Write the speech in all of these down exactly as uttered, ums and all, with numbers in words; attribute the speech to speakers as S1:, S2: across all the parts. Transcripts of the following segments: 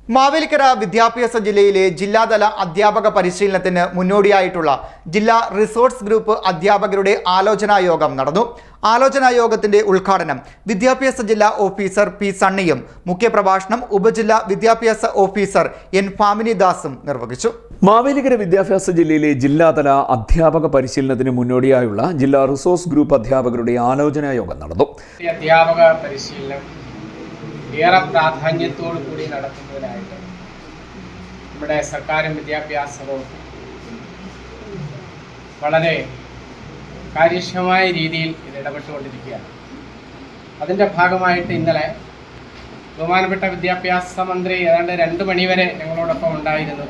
S1: മാവേലിക്കര വിദ്യാഭ്യാസ ജില്ലയിലെ ജില്ലാതല അധ്യാപക പരിശീലനത്തിന് മുന്നോടിയായിട്ടുള്ള ജില്ലാ റിസോഴ്സ് ഗ്രൂപ്പ് അധ്യാപകരുടെ ആലോചനാ യോഗം നടന്നു. ആലോചനാ യോഗത്തിന്റെ ഉദ്ഘാടനം വിദ്യാഭ്യാസ ജില്ലാ ഓഫീസർ പി സണ്ണിയും മുഖ്യപ്രഭാഷണം ഉപജില്ലാ വിദ്യാഭ്യാസ ഓഫീസർ എൻ ഫാമിനിദാസും നിർവഹിച്ചു.
S2: മാവേലിക്കര വിദ്യാഭ്യാസ ജില്ലയിലെ ജില്ലാതല അധ്യാപക പരിശീലനത്തിന് മുന്നോടിയായുള്ള ജില്ലാ റിസോഴ്സ് ഗ്രൂപ്പ് അധ്യാപകരുടെ ആലോചനാ യോഗം നടന്നു.
S3: അധ്യാപക പരിശീലനം ഏറെ പ്രാധാന്യത്തോടു കൂടി നടത്തുന്നതിനായിട്ട് നമ്മുടെ സർക്കാരും വിദ്യാഭ്യാസ വകുപ്പും വളരെ കാര്യക്ഷമമായ രീതിയിൽ ഇത് ഇടപെട്ടുകൊണ്ടിരിക്കുകയാണ്. അതിൻ്റെ ഭാഗമായിട്ട് ഇന്നലെ ബഹുമാനപ്പെട്ട വിദ്യാഭ്യാസ മന്ത്രി ഏതാണ്ട് രണ്ട് മണിവരെ ഞങ്ങളോടൊപ്പം ഉണ്ടായിരുന്നു.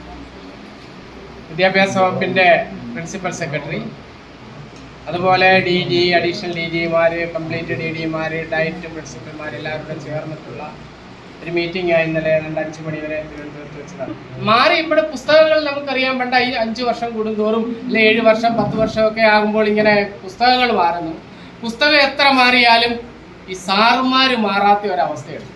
S3: വിദ്യാഭ്യാസ വകുപ്പിൻ്റെ പ്രിൻസിപ്പൽ സെക്രട്ടറി, അതുപോലെ ഡി ജി, അഡീഷണൽ ഡി ജിമാർ, കംപ്ലീറ്റ് ഡി ഡിമാർ, ഡയറ്റ് പ്രിൻസിപ്പൽമാർ എല്ലാവരും ചേർന്നിട്ടുള്ള ഒരു മീറ്റിംഗ് ആയി ഇന്നലെ രണ്ട് അഞ്ച് മണി വരെ തിരുവനന്തപുരത്ത് വെച്ചതാണ്. മാറി ഇവിടെ പുസ്തകങ്ങൾ നമുക്കറിയാൻ വേണ്ട ഈ അഞ്ച് വർഷം കൂടുന്തോറും അല്ലെ ഏഴ് വർഷം പത്ത് വർഷമൊക്കെ ആകുമ്പോൾ ഇങ്ങനെ പുസ്തകങ്ങൾ മാറുന്നു. പുസ്തകം എത്ര മാറിയാലും ഈ സാറുമാർ മാറാത്ത ഒരവസ്ഥയുണ്ട്.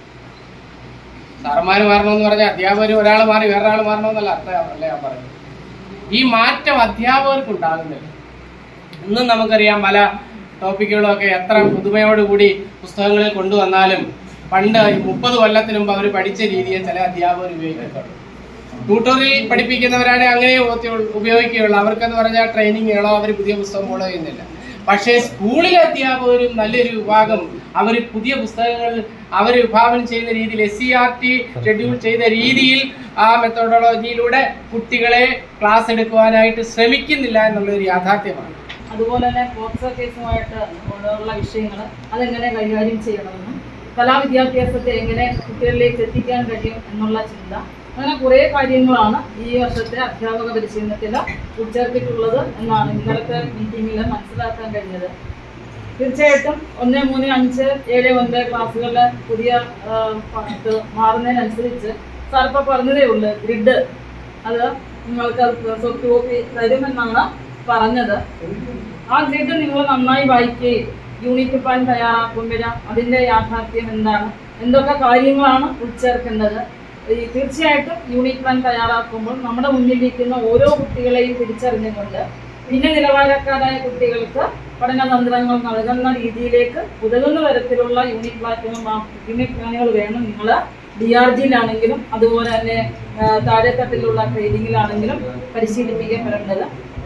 S3: സാറുമാർ മാറണമെന്ന് പറഞ്ഞാൽ അധ്യാപകർ ഒരാൾ മാറി വേറൊരാൾ മാറണമെന്നല്ല അർത്ഥം അല്ല ഞാൻ പറയുന്നത്. ഈ മാറ്റം അധ്യാപകർക്ക് ഉണ്ടാകുന്നില്ല. ഇന്നും നമുക്കറിയാം പല ടോപ്പിക്കുകളൊക്കെ എത്ര പുതുമയോടുകൂടി പുസ്തകങ്ങളിൽ കൊണ്ടുവന്നാലും പണ്ട് മുപ്പത് കൊല്ലത്തിന് മുമ്പ് അവർ പഠിച്ച രീതിയെ ചില അധ്യാപകർ ഉപയോഗിക്കുന്നുണ്ട്. ട്യൂട്ടോറിയൽ പഠിപ്പിക്കുന്നവരാണ് അങ്ങനെ ഉപയോഗിക്കുകയുള്ളൂ. അവർക്കെന്ന് പറഞ്ഞാൽ ട്രെയിനിങ്ങുകളോ അവർ പുതിയ പുസ്തകം ഫോളോ ചെയ്യുന്നില്ല. പക്ഷേ സ്കൂളിലെ അധ്യാപകരും നല്ലൊരു വിഭാഗം അവർ പുതിയ പുസ്തകങ്ങൾ അവർ വിഭാവനം ചെയ്യുന്ന രീതിയിൽ S C R T schedule ചെയ്ത രീതിയിൽ ആ മെത്തഡോളജിയിലൂടെ കുട്ടികളെ ക്ലാസ് എടുക്കുവാനായിട്ട് ശ്രമിക്കുന്നില്ല എന്നുള്ളൊരു യാഥാർത്ഥ്യമാണ്.
S4: അതുപോലെ തന്നെ പോക്സോ കേസുമായിട്ട് ഉള്ള വിഷയങ്ങൾ അതെങ്ങനെ കൈകാര്യം ചെയ്യണമെന്നും കലാവിദ്യാഭ്യാസത്തെ എങ്ങനെ കുട്ടികളിലേക്ക് എത്തിക്കാൻ കഴിയും എന്നുള്ള ചിന്ത, അങ്ങനെ കുറേ കാര്യങ്ങളാണ് ഈ വർഷത്തെ അധ്യാപക പരിശീലനത്തിൽ ഉൾച്ചേർത്തിട്ടുള്ളത് എന്നാണ് ഇന്നലത്തെ മീറ്റിങ്ങിൽ മനസ്സിലാക്കാൻ കഴിഞ്ഞത്. തീർച്ചയായിട്ടും ഒന്ന് മൂന്ന് അഞ്ച് ഏഴ് ഒൻപത് ക്ലാസ്സുകളിലെ പുതിയ മാറുന്നതിനനുസരിച്ച് സാർ ഇപ്പോൾ പറഞ്ഞതേ ഉള്ളൂ, ഗ്രിഡ് അത് നിങ്ങൾക്ക് സോഫ്റ്റ് കോപ്പി തരുമെന്നാണ് പറഞ്ഞത്. ആ ഗ്രിഡ് നിങ്ങൾ നന്നായി വായിക്കുകയും യൂണിറ്റ് പ്ലാൻ തയ്യാറാക്കുമ്പോൾ അതിൻ്റെ യാഥാർത്ഥ്യം എന്താണ്, എന്തൊക്കെ കാര്യങ്ങളാണ് ഉൾച്ചേർക്കേണ്ടത്. ഈ തീർച്ചയായിട്ടും യൂണിറ്റ് പ്ലാൻ തയ്യാറാക്കുമ്പോൾ നമ്മുടെ മുന്നിലിരിക്കുന്ന ഓരോ കുട്ടികളെയും തിരിച്ചറിഞ്ഞുകൊണ്ട് പിന്നെ നിലവാരക്കാരായ കുട്ടികൾക്ക് പഠനതന്ത്രങ്ങൾ നൽകുന്ന രീതിയിലേക്ക് ഉതകുന്ന തരത്തിലുള്ള യൂണിറ്റ് പ്ലാറ്റുകൾ യൂണിറ്റ് പ്ലാനുകൾ വേണം നിങ്ങൾ ഡി ആർ ജിയിലാണെങ്കിലും അതുപോലെ തന്നെ താഴെത്തട്ടിലുള്ള ട്രെയിനിങ്ങിലാണെങ്കിലും പരിശീലിപ്പിക്കപ്പെടേണ്ടത്.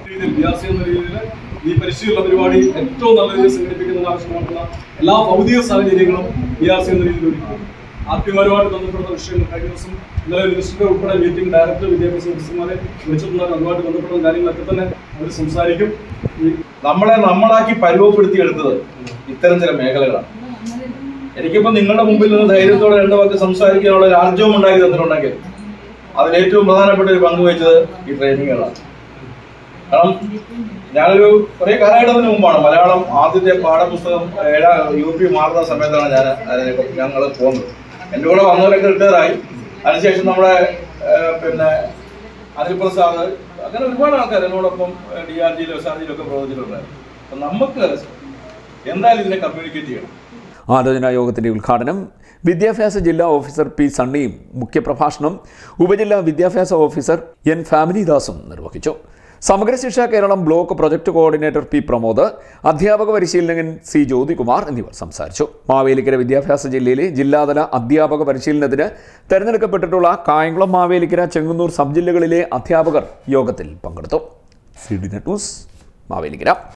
S5: ഈ പരിശീലന പരിപാടി ഏറ്റവും നല്ല രീതിയിൽ സംഘടിപ്പിക്കുന്നതിന് ആവശ്യമായിട്ടുള്ള എല്ലാ ഭൗതിക സാഹചര്യങ്ങളും ബി ആർ സി എന്ന രീതിയിൽ ഒരുക്കും. ആത്മീയപരമായിട്ട് ബന്ധപ്പെടുന്ന വിഷയങ്ങൾ കഴിഞ്ഞ ദിവസം ഇന്നലെ മിനിസ്റ്ററുടെ ഉൾപ്പെടെ മീറ്റിംഗ് ഡയറക്ടർ വിദ്യാഭ്യാസ ഓഫീസർമാരെ വിളിച്ചിട്ടുണ്ടാകും. അതുമായിട്ട് ബന്ധപ്പെട്ട കാര്യങ്ങളൊക്കെ തന്നെ അവർ സംസാരിക്കും.
S6: നമ്മളെ നമ്മളാക്കി പരുവപ്പെടുത്തിയെടുത്തത് ഇത്തരം ചില മേഖലകളാണ്. എനിക്കിപ്പോ നിങ്ങളുടെ മുമ്പിൽ നിന്ന് ധൈര്യത്തോടെ രണ്ടു വാക്ക് സംസാരിക്കാനുള്ള ഒരു ആർജവം ഉണ്ടാക്കി തന്നിട്ടുണ്ടെങ്കിൽ അതിലേറ്റവും പ്രധാനപ്പെട്ട ഒരു പങ്ക് വഹിച്ചത് ഈ ട്രെയിനിങ്ങുകളാണ്. കാരണം ഞാനൊരു കുറേ കാലഘട്ടത്തിന് മുമ്പാണ് മലയാളം ആദ്യത്തെ പാഠപുസ്തകം ഏഴാ യു പി മാറുന്ന സമയത്താണ് ഞാൻ ഞങ്ങൾ പോകുന്നത്. എൻ്റെ കൂടെ വന്നവരൊക്കെ റിട്ടയറായി. അതിനുശേഷം നമ്മുടെ പിന്നെ അനിൽ പ്രസാദ് അങ്ങനെ ഒരുപാട് ആൾക്കാർ എന്നോടൊപ്പം ഡി ആർ ജിയിലും എസ് ആർ ജിയിലും ഒക്കെ പ്രവർത്തിച്ചിട്ടുണ്ടായിരുന്നു. അപ്പം നമുക്ക് എന്തായാലും ഇതിനെ കമ്മ്യൂണിക്കേറ്റ് ചെയ്യണം.
S2: ആലോചനാ യോഗത്തിന്റെ ഉദ്ഘാടനം വിദ്യാഭ്യാസ ജില്ലാ ഓഫീസർ പി സണ്ണിയും മുഖ്യപ്രഭാഷണം ഉപജില്ലാ വിദ്യാഭ്യാസ ഓഫീസർ എൻ ഫാമിനിദാസും നിർവഹിച്ചു. Samagra Shiksha Keralam block project coordinator P Pramod, അധ്യാപക പരിശീലകൻ സി ജ്യോതികുമാർ എന്നിവർ സംസാരിച്ചു. മാവേലിക്കര വിദ്യാഭ്യാസ ജില്ലയിലെ ജില്ലാതല അധ്യാപക പരിശീലനത്തിന് തെരഞ്ഞെടുക്കപ്പെട്ടിട്ടുള്ള കായംകുളം, മാവേലിക്കര, ചെങ്ങന്നൂർ സബ് ജില്ലകളിലെ അധ്യാപകർ യോഗത്തിൽ പങ്കെടുത്തു. C D net news, Mavelikkara.